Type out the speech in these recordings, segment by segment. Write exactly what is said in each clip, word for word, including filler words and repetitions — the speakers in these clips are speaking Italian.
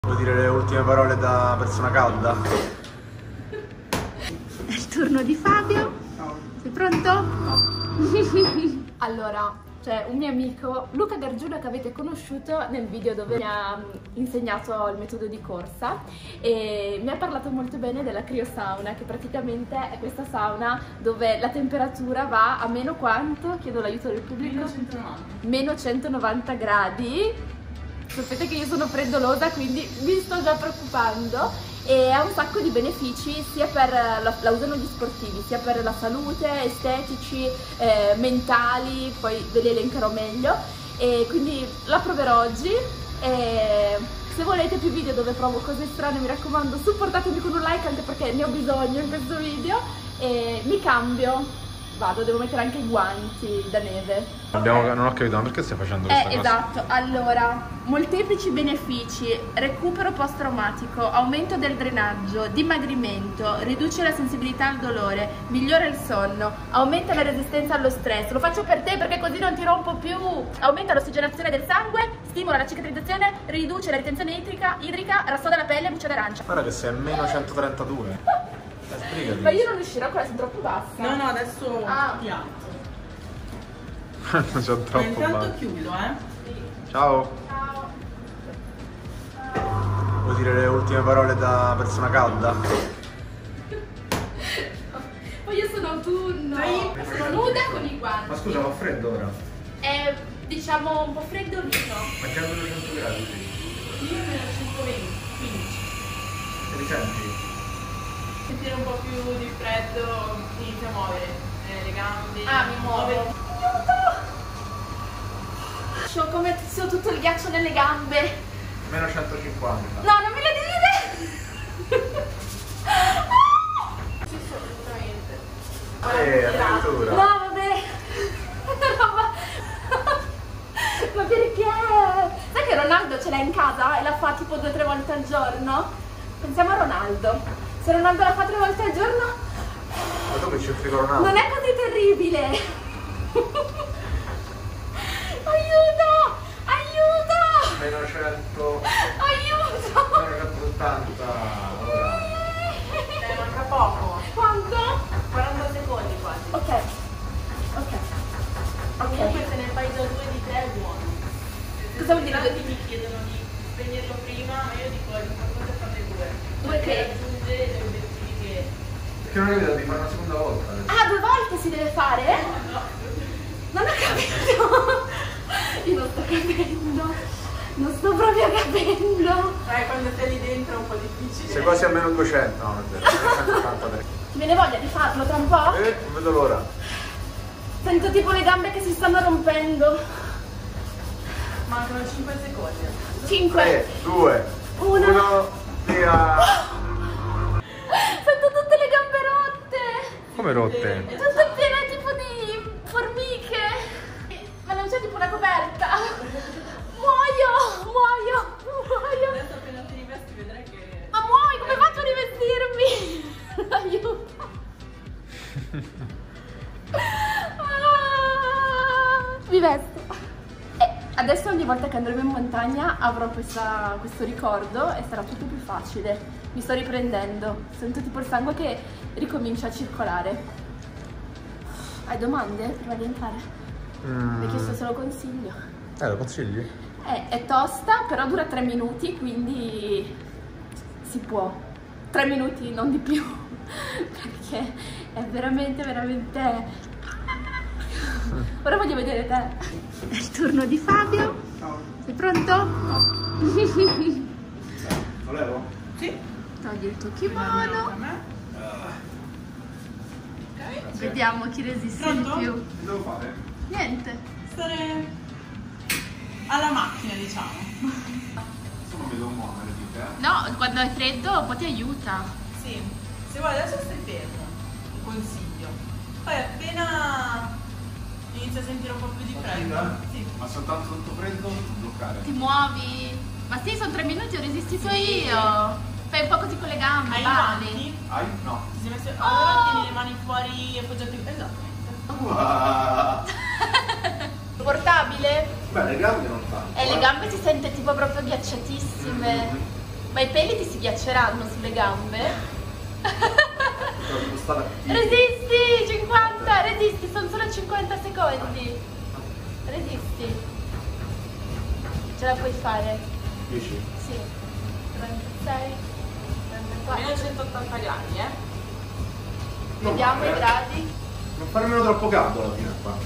Vuoi dire le ultime parole da persona calda? È il turno di Fabio. Sei pronto? Allora, c'è un mio amico, Luca Gargiulo, che avete conosciuto nel video dove mi ha insegnato il metodo di corsa, e mi ha parlato molto bene della criosauna, che praticamente è questa sauna dove la temperatura va a meno quanto? Chiedo l'aiuto del pubblico. meno centonovanta. Meno centonovanta gradi. Sapete che io sono freddolosa, quindi mi sto già preoccupando, e ha un sacco di benefici sia per la, la usano gli sportivi, sia per la salute, estetici, eh, mentali, poi ve li elencherò meglio, e quindi la proverò oggi. E se volete più video dove provo cose strane, mi raccomando, supportatemi con un like, anche perché ne ho bisogno in questo video. E mi cambio, vado, devo mettere anche i guanti da neve. Abbiamo, non ho capito, ma perché stai facendo questa Eh, cosa? esatto, allora, molteplici benefici: recupero post-traumatico, aumento del drenaggio, dimagrimento, riduce la sensibilità al dolore, migliora il sonno, aumenta la resistenza allo stress. Lo faccio per te perché così non ti rompo più. Aumenta l'ossigenazione del sangue, stimola la cicatrizzazione, riduce la ritenzione idrica, idrica rassoda la pelle e buccia d'arancia. Guarda che sei a meno centotrentadue. Sbrigati. Ma io non riuscirò, quella sono troppo bassa. No, no, adesso Ah. ti alzo. Sono Ma troppo intanto basso. chiudo, eh. Ciao. Ciao. Vuoi dire le ultime parole da persona calda? Poi io sono autunno, Dai. sono nuda con i guanti. Ma scusa, fa freddo ora? È, diciamo, un po' freddolino. Ma che hanno duecento gradi qui? Io meno centoventi, quindici. Ti risenti? Sentire un po' più di freddo, inizia a muovere eh, le gambe. Ah, mi muovo. C'ho come se ho tutto il ghiaccio nelle gambe. Meno centocinquanta. No, non me lo dire! Sì, sì, assolutamente. Eh, addirittura. No, vabbè. Roba. Ma perché? Sai che Ronaldo ce l'ha in casa e la fa tipo due o tre volte al giorno? Pensiamo a Ronaldo. Se Ronaldo la fa tre volte al giorno, Ma tu che c'è il frigo Ronaldo? non è così terribile. Aiuto! Aiuto! Meno cento. Aiuto! Meno centottanta. Ora. Eh, manca poco. Quanto? quaranta secondi quasi. Ok. Ok. Comunque Ok. se ne fai già due di tre è buono. Cosa vuol dire due Tanti mi chiedono di spegnerlo prima, ma io dico l'importante è farne due. Due che? Per raggiungere gli obiettivi che... Perché non è vedo di fare una seconda volta adesso. Ah, due volte si deve fare? Non ho capito. Io non sto capendo. Non sto proprio capendo. Sai, quando sei lì dentro è un po' difficile. Sei quasi a meno duecento, no, non è vero. centottantatré. Ti viene voglia di farlo tra un po'? Eh, non vedo l'ora. Sento tipo le gambe che si stanno rompendo. Mancano cinque secondi. Cinque. tre, due, Uno. uno, via. Sento tutte le gambe rotte. Come rotte? Tutte piene tipo di formiche. Ma non c'è tipo una coperta. Muoio, muoio, muoio. Adesso appena ti rivesti vedrai che... Ma muoio, come faccio a rivestirmi? Aiuto. Ah, mi vesto. E adesso ogni volta che andremo in montagna avrò questa, questo ricordo e sarà tutto più facile. Mi sto riprendendo. Sento tipo il sangue che ricomincia a circolare. Hai domande prima di entrare? Mm. Mi hai chiesto se lo consiglio. Eh, lo consigli? È, è tosta, però dura tre minuti, quindi si può. Tre minuti, non di più. Perché è veramente, veramente... Ora voglio vedere te. È il turno di Fabio. Sei pronto? Lo levo? Sì. Togli il tuo A kimono. me. Ok. Vediamo chi resiste di Pronto? più. Che devo fare? Niente. Stare alla macchina, diciamo. Insomma mi devo muovere, dite, eh? No, quando è freddo un po' ti aiuta. Sì. Se vuoi adesso stai fermo, consiglio. Poi appena inizia a sentire un po' più di freddo. Sì. Ma soltanto sotto freddo non bloccare. Ti muovi. Ma sì, sono tre minuti, ho resistito io. Fai un po' così con le gambe, Hai i balli. guanti? Hai? No. Ti sei messo... Oh! Allora tieni le mani fuori e appoggiati. Esattamente. Wow. Portabile? Beh, le gambe non fanno. E le gambe si sente tipo proprio ghiacciatissime. Ma i peli ti si ghiacceranno sulle gambe? Resisti, cinquanta, resisti, sono solo cinquanta secondi. Resisti. Ce la puoi fare? dieci? Sì. trentasei, trentaquattro. Meno centottanta gradi, eh? Vediamo i gradi. Non fare meno troppo caldo alla fine qua.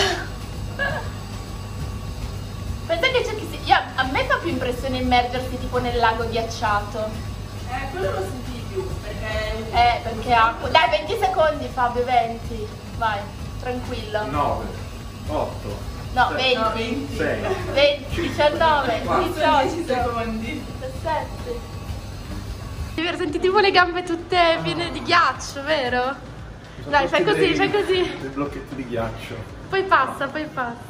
Pensa che c'è chi si... Io, a me fa più impressione immergersi tipo nel lago ghiacciato. Eh, quello lo senti di più, perché... Eh, perché acqua. Dai, venti secondi Fabio, venti. Vai, tranquillo. nove, otto, No, sette, No, venti. venti. sei, venti, diciannove, quattro, dieci diciotto, secondi. diciassette. Senti tipo le gambe tutte piene di ghiaccio, vero? Dai, fai così, dei- fai così. Dei blocchetti di ghiaccio. Poi passa, poi passa.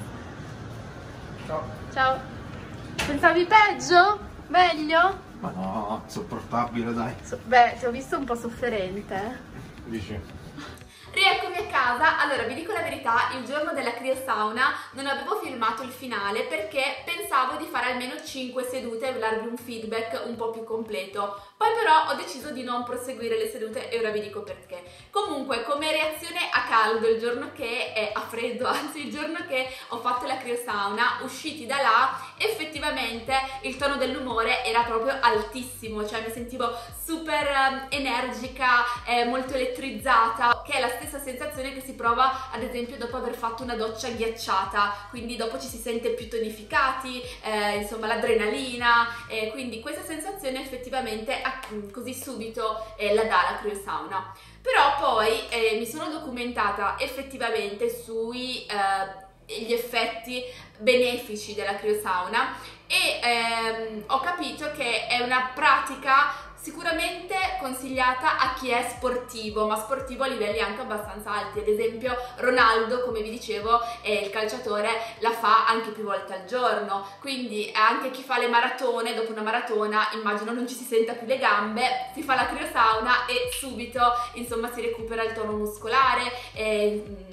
Ciao. Ciao. Pensavi peggio? Meglio? Ma no, sopportabile dai. So- Beh, ti ho visto un po' sofferente. eh. Dici? Rieccomi a casa. Allora, vi dico la verità, il giorno della criosauna non avevo filmato il finale perché pensavo di fare almeno cinque sedute e darvi un feedback un po' più completo. Poi però ho deciso di non proseguire le sedute e ora vi dico perché. Comunque, come reazione a caldo il giorno che è a freddo, anzi il giorno che ho fatto la criosauna, usciti da là, effettivamente il tono dell'umore era proprio altissimo, cioè mi sentivo super eh, energica, eh, molto elettrizzata, che è la stessa sensazione che si prova ad esempio dopo aver fatto una doccia ghiacciata, quindi dopo ci si sente più tonificati, eh, insomma l'adrenalina, eh, quindi questa sensazione effettivamente così subito eh, la dà la criosauna. Però poi eh, mi sono documentata effettivamente sui eh, gli effetti benefici della criosauna e ehm, ho capito che è una pratica sicuramente consigliata a chi è sportivo, ma sportivo a livelli anche abbastanza alti. Ad esempio Ronaldo, come vi dicevo, eh, il calciatore, la fa anche più volte al giorno, quindi anche chi fa le maratone, dopo una maratona immagino non ci si senta più le gambe, si fa la criosauna e subito insomma si recupera il tono muscolare, eh,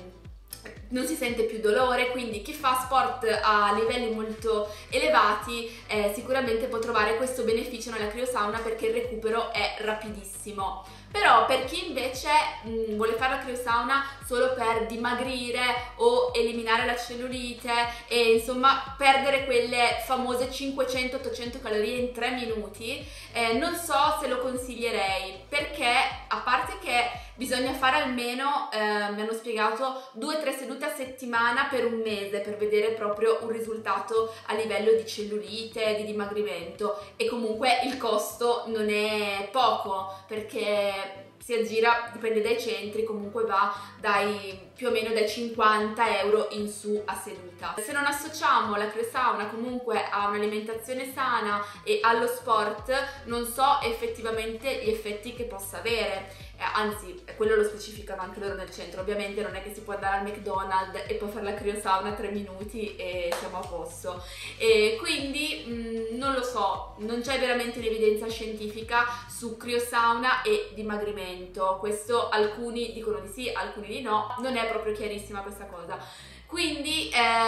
non si sente più dolore, quindi chi fa sport a livelli molto elevati eh, sicuramente può trovare questo beneficio nella criosauna perché il recupero è rapidissimo. Però per chi invece mh, vuole fare la criosauna solo per dimagrire o eliminare la cellulite e insomma perdere quelle famose cinquecento ottocento calorie in tre minuti, eh, non so se lo consiglierei, perché a parte che bisogna fare almeno, eh, mi hanno spiegato, due tre sedute a settimana per un mese per vedere proprio un risultato a livello di cellulite, di dimagrimento, e comunque il costo non è poco perché si aggira, dipende dai centri, comunque va dai più o meno dai cinquanta euro in su a seduta. Se non associamo la criosauna comunque a un'alimentazione sana e allo sport, non so effettivamente gli effetti che possa avere. Eh, anzi, quello lo specificano anche loro nel centro. Ovviamente non è che si può andare al McDonald's e poi fare la criosauna tre minuti e siamo a posto. E quindi mh, non lo so, non c'è veramente un'evidenza scientifica su criosauna e dimagrimento. Questo alcuni dicono di sì, alcuni di no, non è proprio chiarissima questa cosa. Quindi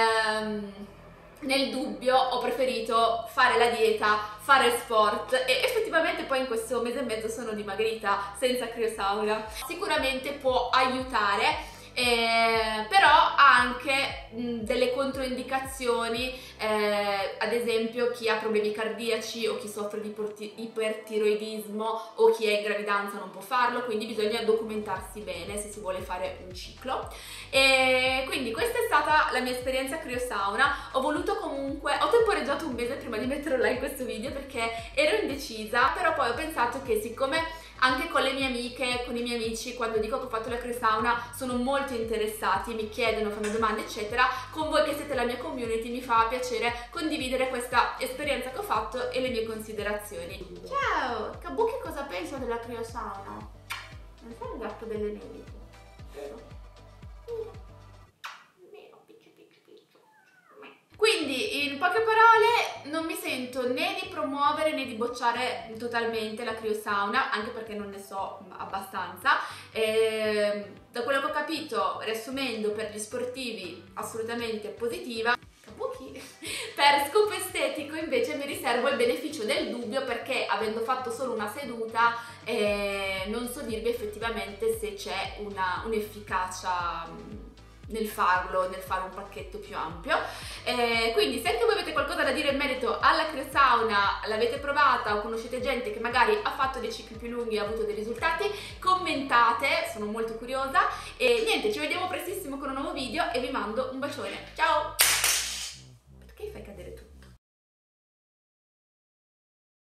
ehm, nel dubbio ho preferito fare la dieta, fare sport e effettivamente poi in questo mese e mezzo sono dimagrita senza criosauna. Sicuramente può aiutare, eh, però ha anche mh, delle controindicazioni, eh, ad esempio chi ha problemi cardiaci o chi soffre di ipertiroidismo o chi è in gravidanza non può farlo, quindi bisogna documentarsi bene se si vuole fare un ciclo. E quindi questa è stata la mia esperienza criosauna. Ho voluto comunque, ho temporeggiato un mese prima di metterlo là in questo video perché ero indecisa, però poi ho pensato che siccome anche con le mie amiche, con i miei amici, quando dico che ho fatto la criosauna sono molto interessati, mi chiedono, fanno domande eccetera, con voi che siete la mia community mi fa piacere condividere questa esperienza che ho fatto e le mie considerazioni. Ciao! Kabuki, cosa pensa della criosauna? Non sei il gatto delle neve, vero? Quindi, in poche parole, non mi sento né di promuovere né di bocciare totalmente la criosauna, anche perché non ne so abbastanza. E, da quello che ho capito, riassumendo, per gli sportivi assolutamente positiva. pochi. Per scopo estetico invece mi riservo il beneficio del dubbio, perché avendo fatto solo una seduta eh, non so dirvi effettivamente se c'è un'efficacia nel farlo, nel fare un pacchetto più ampio. Eh, quindi se anche voi avete qualcosa da dire in merito alla criosauna, l'avete provata o conoscete gente che magari ha fatto dei cicli più lunghi e ha avuto dei risultati, commentate, sono molto curiosa. E niente, ci vediamo prestissimo con un nuovo video e vi mando un bacione, ciao!